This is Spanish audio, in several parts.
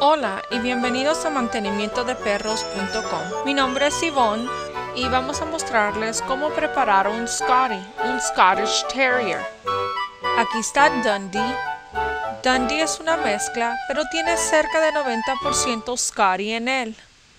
Hola y bienvenidos a mantenimientodeperros.com. Mi nombre es Yvonne y vamos a mostrarles cómo preparar un Scotty, un Scottish Terrier. Aquí está Dundee. Dundee es una mezcla, pero tiene cerca de 90% Scotty en él.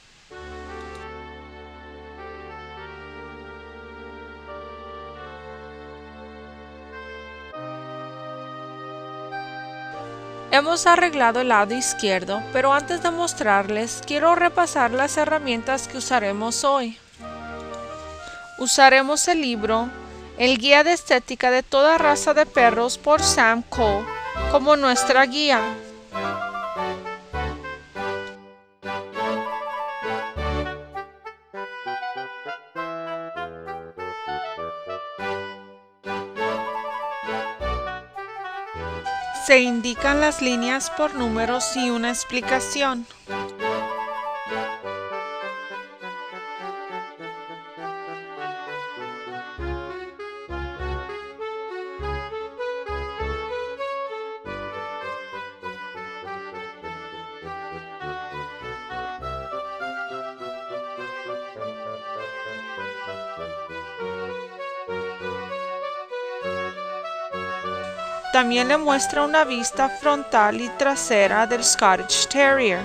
Hemos arreglado el lado izquierdo, pero antes de mostrarles, quiero repasar las herramientas que usaremos hoy. Usaremos el libro El Guía de Estética de toda raza de perros por Sam Cole como nuestra guía. Se indican las líneas por números y una explicación. También le muestra una vista frontal y trasera del Scottish Terrier.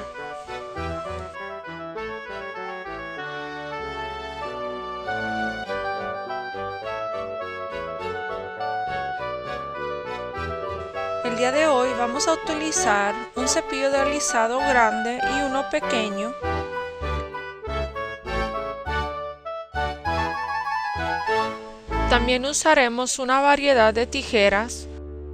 El día de hoy vamos a utilizar un cepillo de alisado grande y uno pequeño. También usaremos una variedad de tijeras.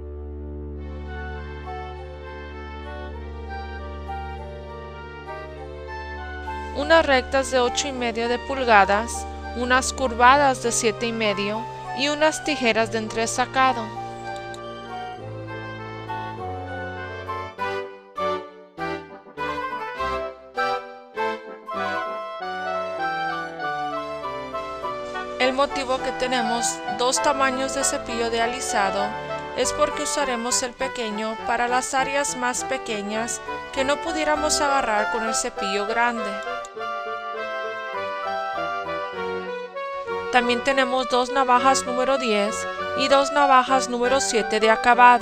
Unas rectas de 8,5 de pulgadas, unas curvadas de 7,5 y unas tijeras de entresacado. El motivo que tenemos dos tamaños de cepillo de alisado es porque usaremos el pequeño para las áreas más pequeñas que no pudiéramos agarrar con el cepillo grande. También tenemos dos navajas número 10 y dos navajas número 7 de acabado.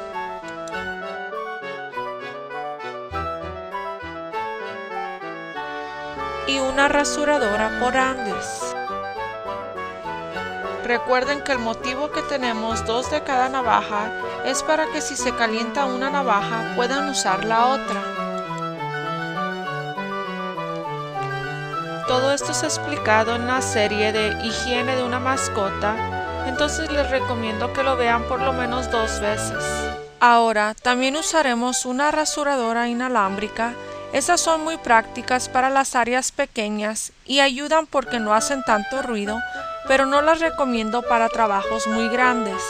Y una rasuradora por Andes. Recuerden que el motivo que tenemos dos de cada navaja es para que si se calienta una navaja puedan usar la otra. Todo esto es explicado en la serie de higiene de una mascota, entonces les recomiendo que lo vean por lo menos 2 veces. Ahora, también usaremos una rasuradora inalámbrica. Esas son muy prácticas para las áreas pequeñas y ayudan porque no hacen tanto ruido, pero no las recomiendo para trabajos muy grandes.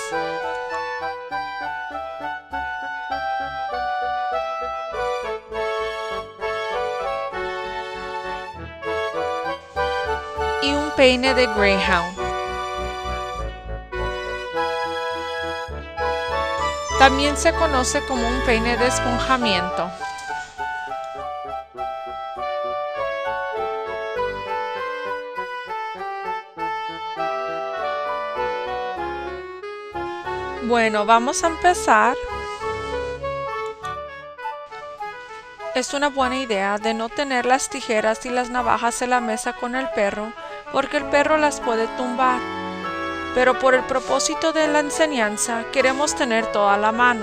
Y un peine de Greyhound. También se conoce como un peine de esponjamiento. Bueno, vamos a empezar. Es una buena idea de no tener las tijeras y las navajas en la mesa con el perro, porque el perro las puede tumbar. Pero por el propósito de la enseñanza, queremos tener toda la mano.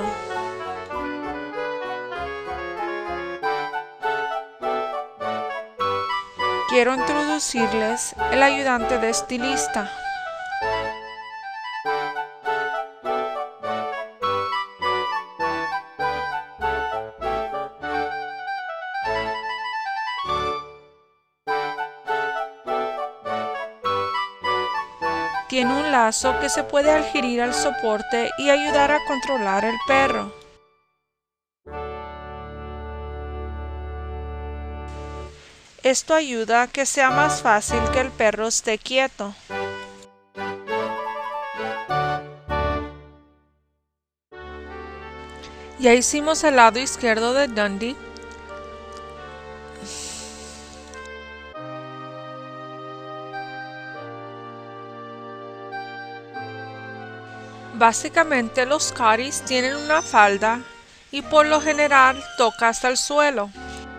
Quiero introducirles el ayudante de estilista. Tiene un lazo que se puede adherir al soporte y ayudar a controlar el perro. Esto ayuda a que sea más fácil que el perro esté quieto. Ya hicimos el lado izquierdo de Dundee. Básicamente los Scotties tienen una falda y por lo general toca hasta el suelo.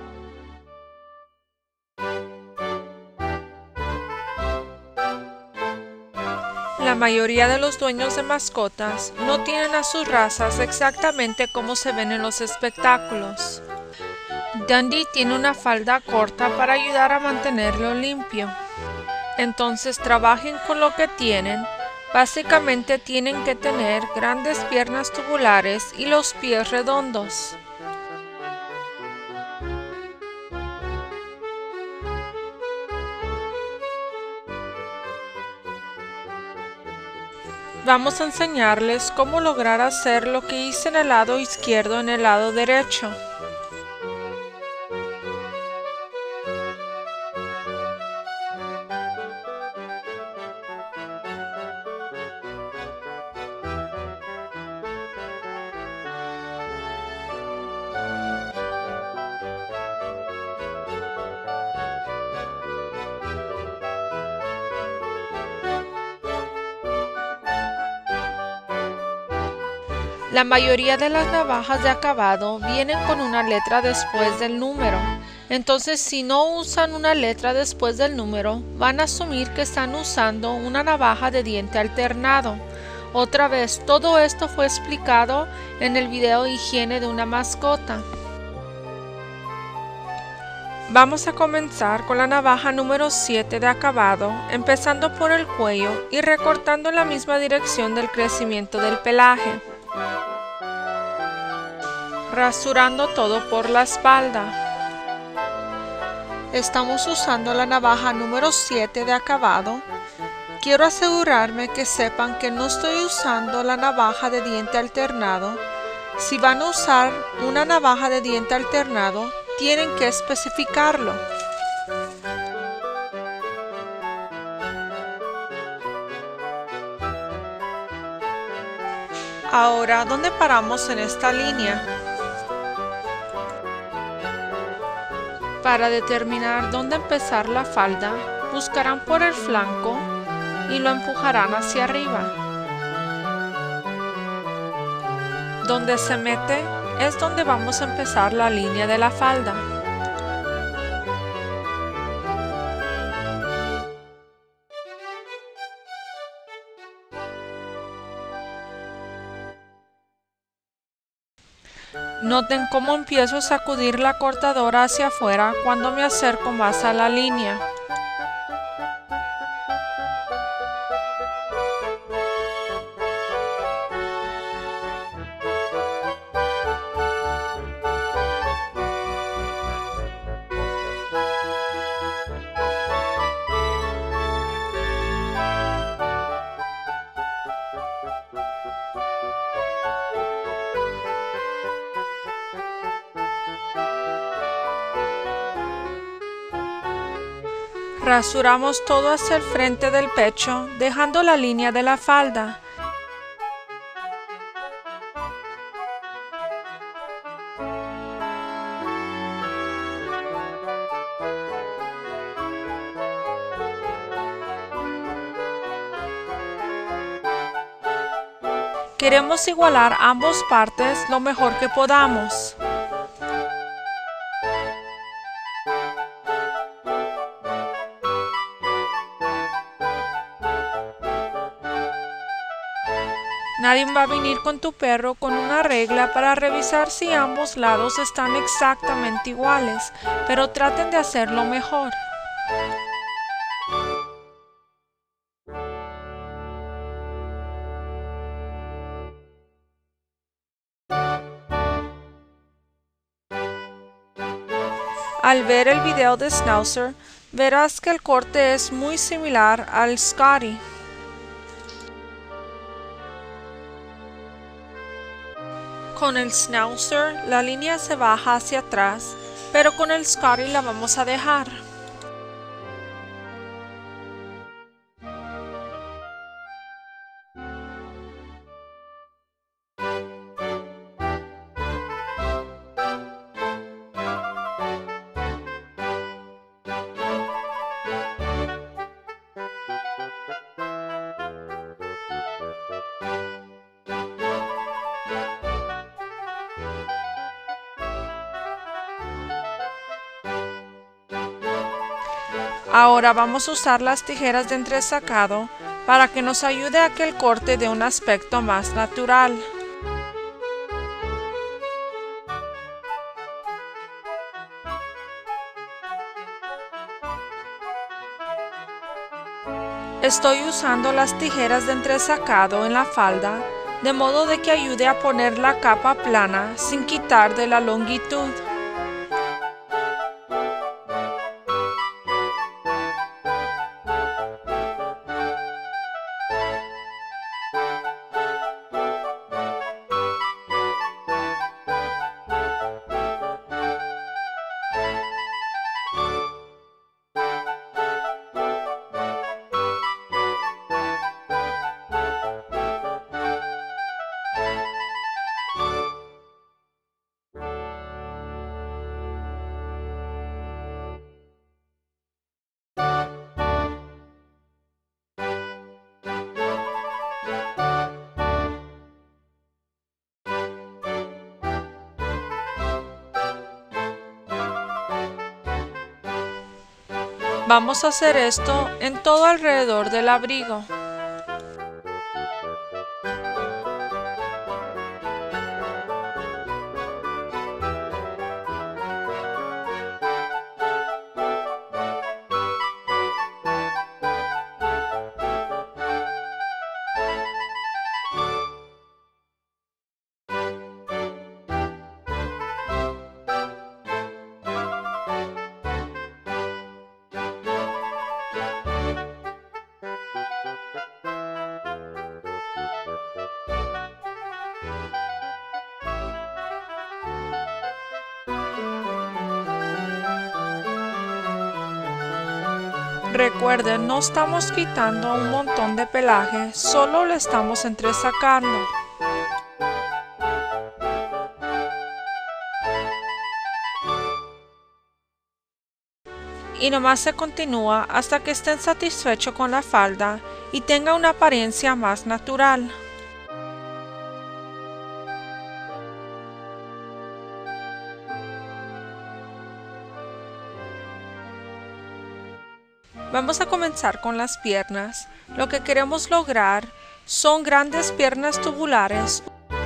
La mayoría de los dueños de mascotas no tienen a sus razas exactamente como se ven en los espectáculos. Dundee tiene una falda corta para ayudar a mantenerlo limpio. Entonces trabajen con lo que tienen. Básicamente tienen que tener grandes piernas tubulares y los pies redondos. Vamos a enseñarles cómo lograr hacer lo que hice en el lado izquierdo en el lado derecho. La mayoría de las navajas de acabado vienen con una letra después del número. Entonces, si no usan una letra después del número, van a asumir que están usando una navaja de diente alternado. Otra vez, todo esto fue explicado en el video Higiene de una mascota. Vamos a comenzar con la navaja número 7 de acabado, empezando por el cuello y recortando en la misma dirección del crecimiento del pelaje. Rasurando todo por la espalda. Estamos usando la navaja número 7 de acabado. Quiero asegurarme que sepan que no estoy usando la navaja de diente alternado. Si van a usar una navaja de diente alternado, tienen que especificarlo. Ahora, ¿dónde paramos en esta línea? Para determinar dónde empezar la falda, buscarán por el flanco y lo empujarán hacia arriba. Donde se mete es donde vamos a empezar la línea de la falda. Noten cómo empiezo a sacudir la cortadora hacia afuera cuando me acerco más a la línea. Rasuramos todo hacia el frente del pecho, dejando la línea de la falda. Queremos igualar ambas partes lo mejor que podamos. Nadie va a venir con tu perro con una regla para revisar si ambos lados están exactamente iguales, pero traten de hacerlo mejor. Al ver el video de Schnauzer, verás que el corte es muy similar al Scottie. Con el Schnauzer la línea se baja hacia atrás, pero con el Scottie la vamos a dejar. Ahora vamos a usar las tijeras de entresacado para que nos ayude a que el corte dé un aspecto más natural. Estoy usando las tijeras de entresacado en la falda, de modo de que ayude a poner la capa plana sin quitar de la longitud. Vamos a hacer esto en todo alrededor del abrigo. Recuerden, no estamos quitando un montón de pelaje, solo lo estamos entresacando. Y nomás se continúa hasta que estén satisfechos con la falda y tenga una apariencia más natural. Vamos a comenzar con las piernas. Lo que queremos lograr son grandes piernas tubulares.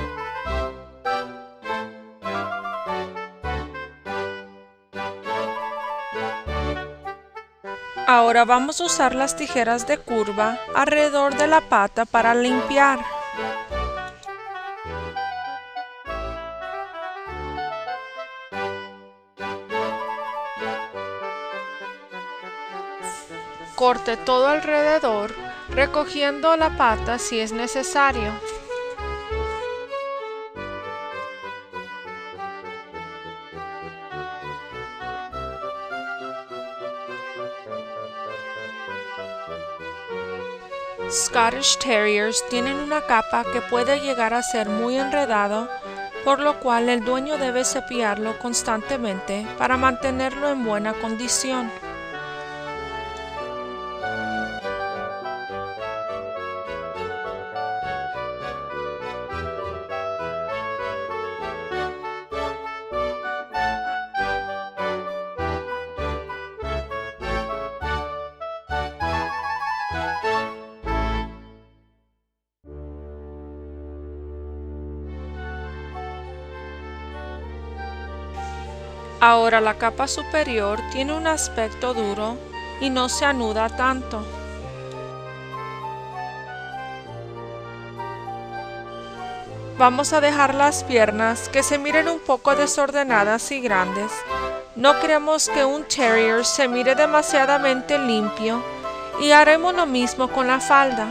Ahora vamos a usar las tijeras de curva alrededor de la pata para limpiar. Corte todo alrededor, recogiendo la pata si es necesario. Scottish Terriers tienen una capa que puede llegar a ser muy enredado, por lo cual el dueño debe cepillarlo constantemente para mantenerlo en buena condición. Ahora la capa superior tiene un aspecto duro y no se anuda tanto. Vamos a dejar las piernas que se miren un poco desordenadas y grandes. No queremos que un terrier se mire demasiadamente limpio y haremos lo mismo con la falda.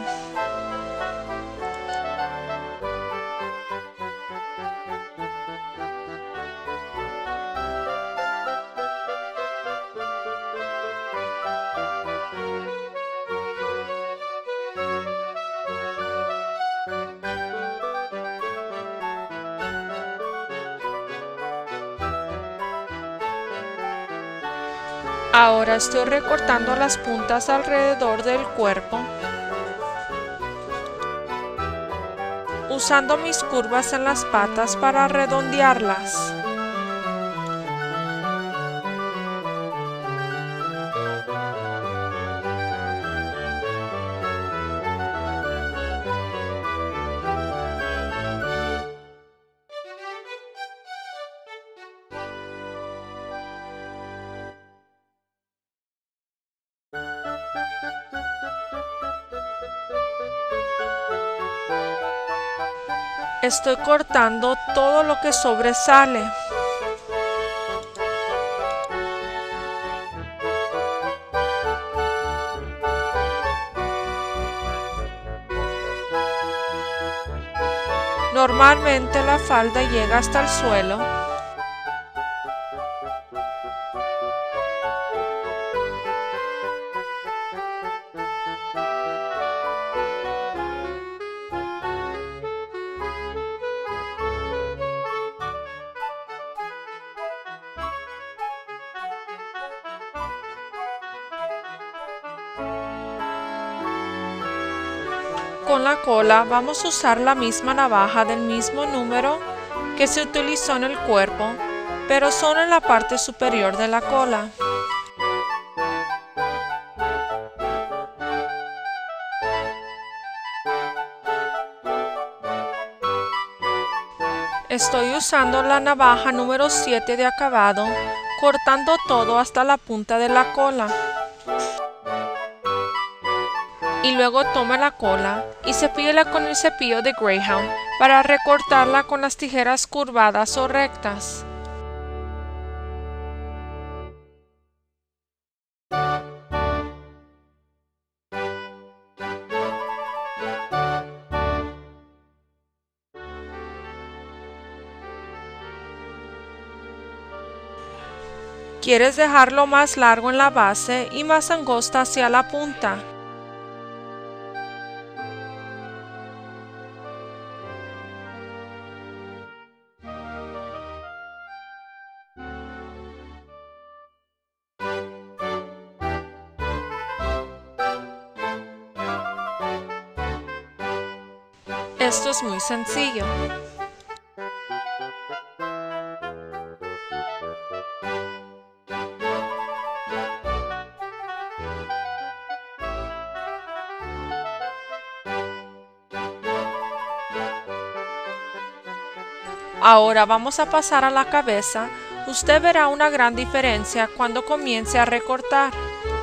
Ahora estoy recortando las puntas alrededor del cuerpo, usando mis curvas en las patas para redondearlas. Estoy cortando todo lo que sobresale. Normalmente la falda llega hasta el suelo. Con la cola vamos a usar la misma navaja del mismo número que se utilizó en el cuerpo, pero solo en la parte superior de la cola. Estoy usando la navaja número 7 de acabado, cortando todo hasta la punta de la cola. Y luego toma la cola y cepíllala con el cepillo de Greyhound para recortarla con las tijeras curvadas o rectas. Quieres dejarlo más largo en la base y más angosta hacia la punta. Esto es muy sencillo. Ahora vamos a pasar a la cabeza. Usted verá una gran diferencia cuando comience a recortar.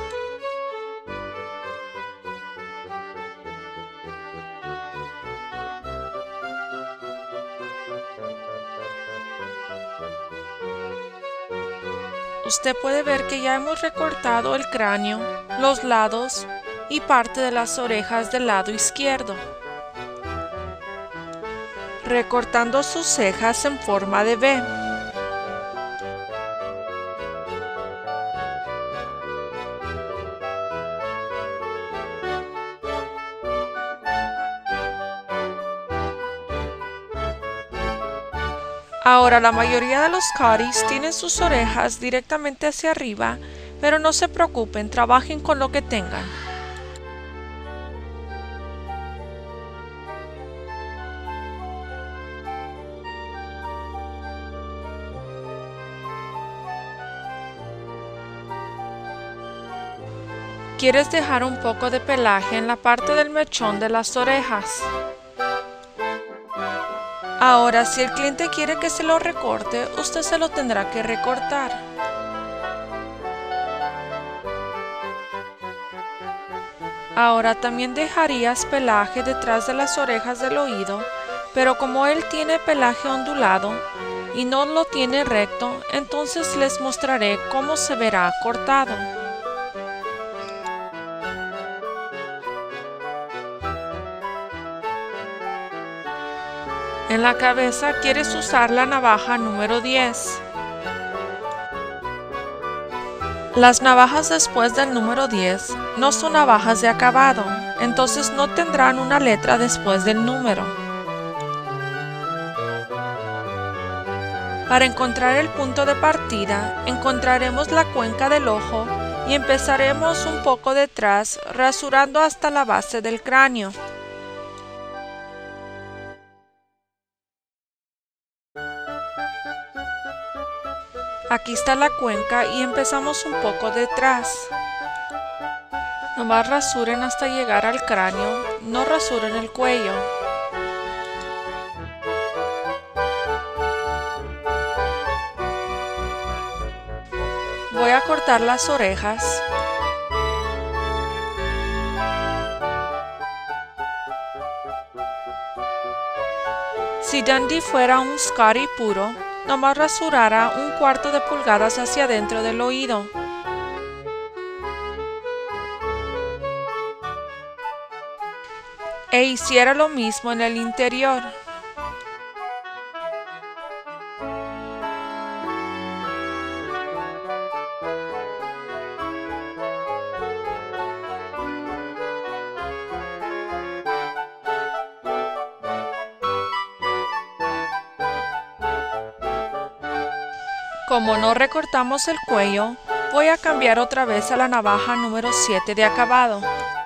Usted puede ver que ya hemos recortado el cráneo, los lados y parte de las orejas del lado izquierdo, recortando sus cejas en forma de V. Ahora la mayoría de los cotties tienen sus orejas directamente hacia arriba, pero no se preocupen, trabajen con lo que tengan. Quieres dejar un poco de pelaje en la parte del mechón de las orejas. Ahora, si el cliente quiere que se lo recorte, usted se lo tendrá que recortar. Ahora también dejarías pelaje detrás de las orejas del oído, pero como él tiene pelaje ondulado y no lo tiene recto, entonces les mostraré cómo se verá cortado. En la cabeza quieres usar la navaja número 10. Las navajas después del número 10 no son navajas de acabado, entonces no tendrán una letra después del número. Para encontrar el punto de partida, encontraremos la cuenca del ojo y empezaremos un poco detrás, rasurando hasta la base del cráneo. Aquí está la cuenca y empezamos un poco detrás. Nomás rasuren hasta llegar al cráneo, no rasuren el cuello. Voy a cortar las orejas. Si Dundee fuera un Scotty puro, nomás rasurara 1/4 de pulgadas hacia adentro del oído. E hiciera lo mismo en el interior. Como no recortamos el cuello, voy a cambiar otra vez a la navaja número 7 de acabado.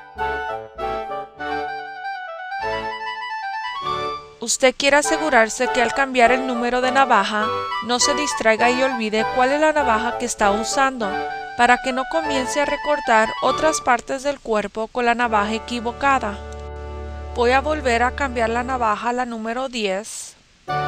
Usted quiere asegurarse que al cambiar el número de navaja, no se distraiga y olvide cuál es la navaja que está usando, para que no comience a recortar otras partes del cuerpo con la navaja equivocada. Voy a volver a cambiar la navaja a la número 10.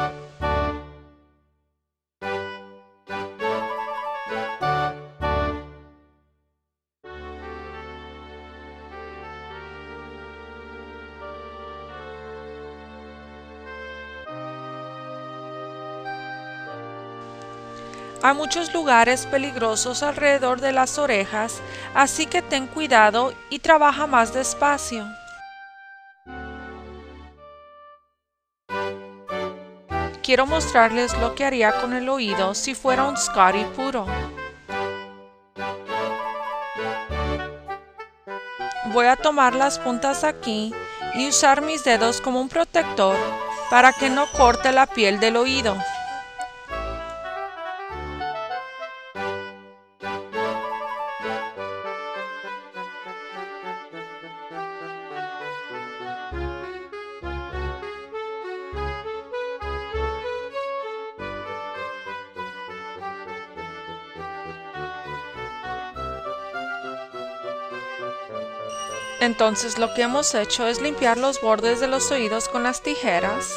Hay muchos lugares peligrosos alrededor de las orejas, así que ten cuidado y trabaja más despacio. Quiero mostrarles lo que haría con el oído si fuera un Scotty puro. Voy a tomar las puntas aquí y usar mis dedos como un protector para que no corte la piel del oído. Entonces lo que hemos hecho es limpiar los bordes de los oídos con las tijeras.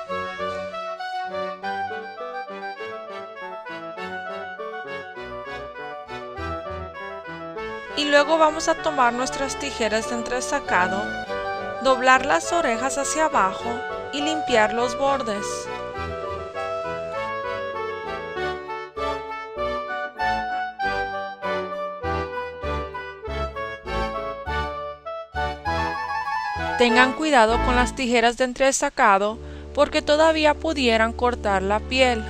Y luego vamos a tomar nuestras tijeras de entresacado, doblar las orejas hacia abajo y limpiar los bordes. Tengan cuidado con las tijeras de entresacado porque todavía pudieran cortar la piel.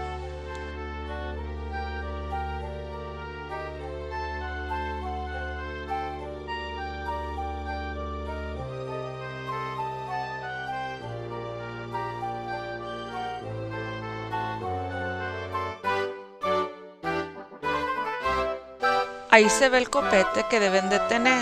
Ahí se ve el copete que deben de tener.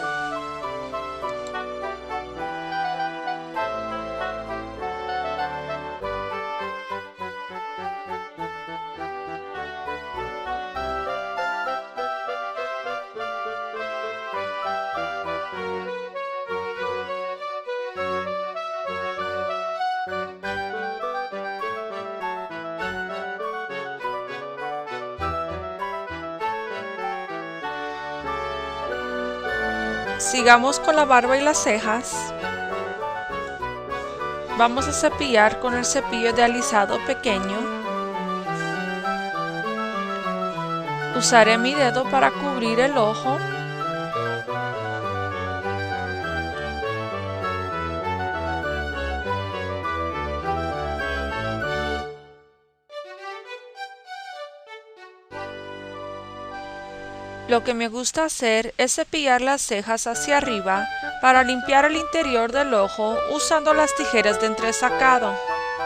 Sigamos con la barba y las cejas. Vamos a cepillar con el cepillo de alisado pequeño. Usaré mi dedo para cubrir el ojo. Lo que me gusta hacer es cepillar las cejas hacia arriba para limpiar el interior del ojo usando las tijeras de entresacado.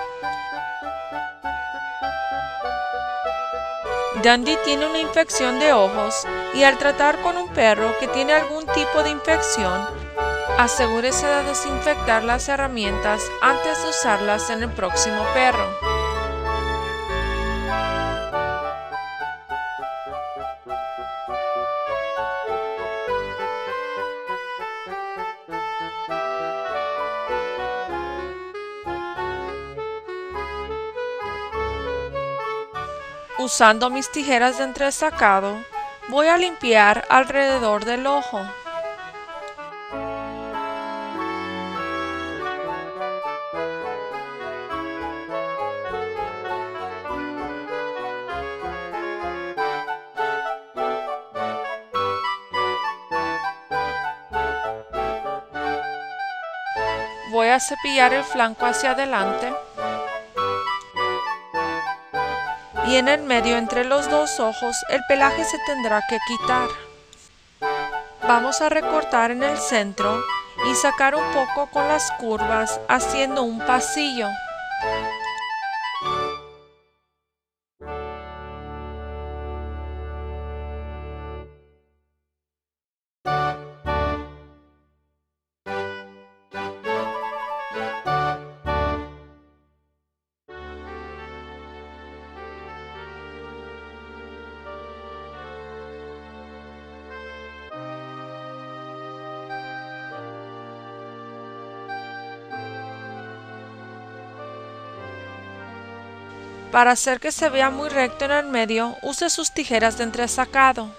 Dundee tiene una infección de ojos y al tratar con un perro que tiene algún tipo de infección, asegúrese de desinfectar las herramientas antes de usarlas en el próximo perro. Usando mis tijeras de entresacado, voy a limpiar alrededor del ojo. Voy a cepillar el flanco hacia adelante y en el medio entre los dos ojos el pelaje se tendrá que quitar. Vamos a recortar en el centro y sacar un poco con las curvas haciendo un pasillo. Para hacer que se vea muy recto en el medio, use sus tijeras de entresacado.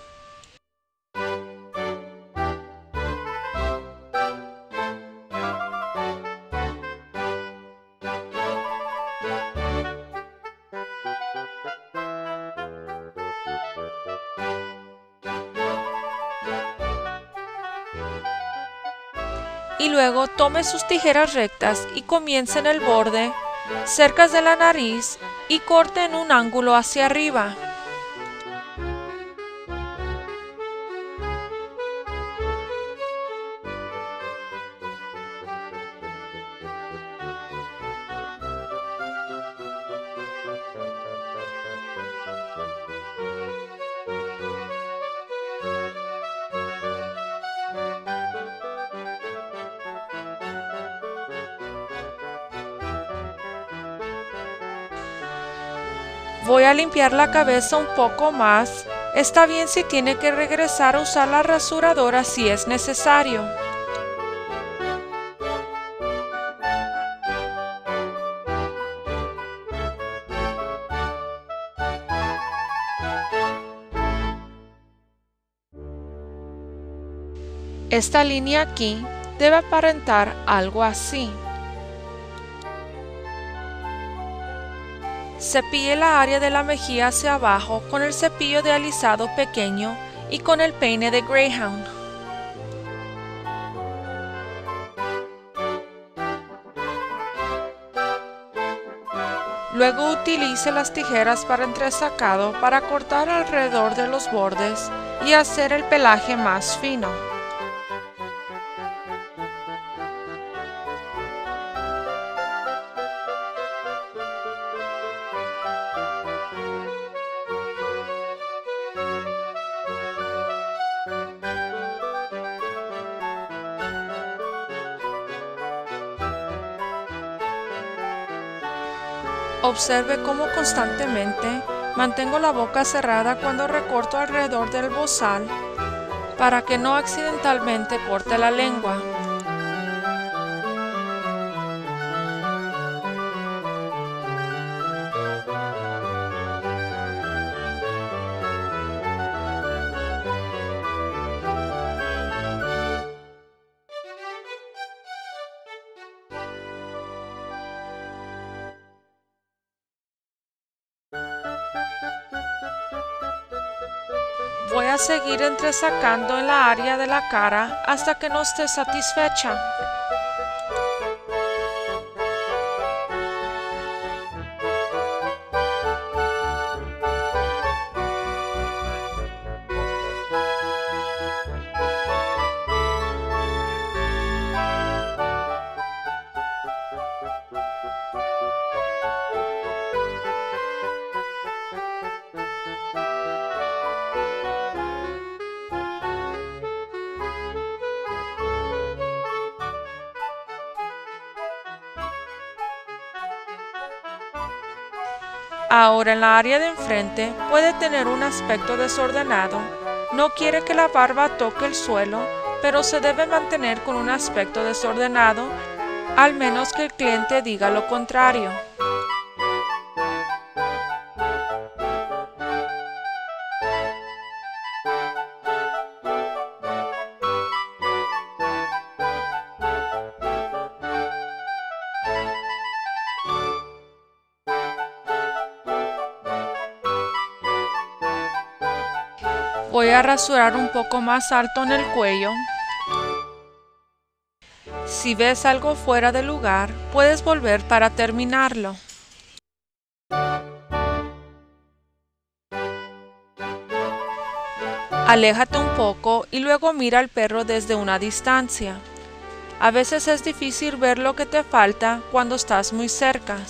Y luego tome sus tijeras rectas y comience en el borde, cerca de la nariz, y corte en un ángulo hacia arriba. Voy a limpiar la cabeza un poco más. Está bien si tiene que regresar a usar la rasuradora si es necesario. Esta línea aquí debe aparentar algo así. Cepille la área de la mejilla hacia abajo con el cepillo de alisado pequeño y con el peine de Greyhound. Luego utilice las tijeras para entresacado para cortar alrededor de los bordes y hacer el pelaje más fino. Observe cómo constantemente mantengo la boca cerrada cuando recorto alrededor del bozal para que no accidentalmente corte la lengua. Voy a seguir entresacando en la área de la cara hasta que no esté satisfecha. Ahora en la área de enfrente puede tener un aspecto desordenado. No quiere que la barba toque el suelo, pero se debe mantener con un aspecto desordenado, al menos que el cliente diga lo contrario. Voy a rasurar un poco más alto en el cuello Si ves algo fuera de lugar, puedes volver para terminarlo. Aléjate un poco y luego mira al perro desde una distancia. A veces es difícil ver lo que te falta cuando estás muy cerca.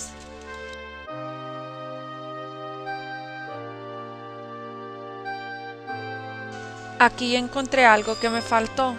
Aquí encontré algo que me faltó.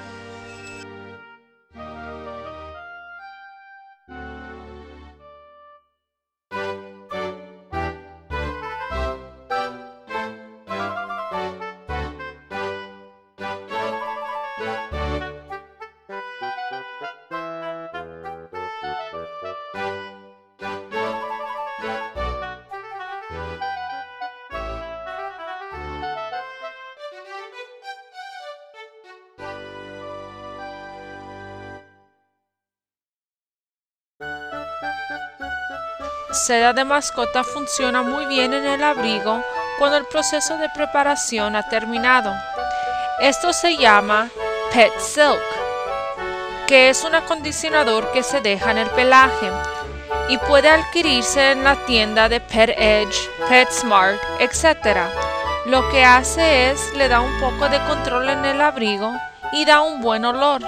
Seda de mascota funciona muy bien en el abrigo cuando el proceso de preparación ha terminado. Esto se llama Pet Silk, que es un acondicionador que se deja en el pelaje y puede adquirirse en la tienda de Pet Edge, PetSmart, etc. Lo que hace es le da un poco de control en el abrigo y da un buen olor.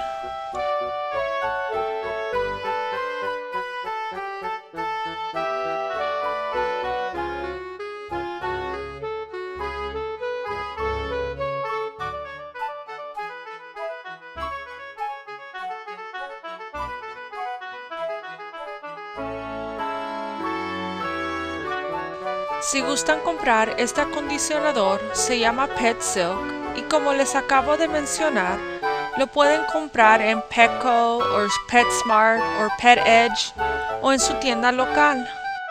Si gustan comprar este acondicionador, se llama Pet Silk y como les acabo de mencionar, lo pueden comprar en Petco o PetSmart o Pet Edge o en su tienda local.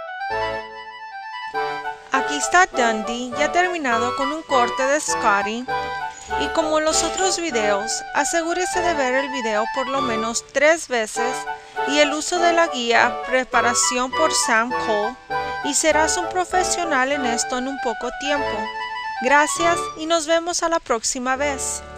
Aquí está Dundee ya terminado con un corte de Scotty. Y como en los otros videos, asegúrese de ver el video por lo menos 3 veces y el uso de la guía Preparación por Sam Cole y serás un profesional en esto en un poco tiempo. Gracias y nos vemos a la próxima vez.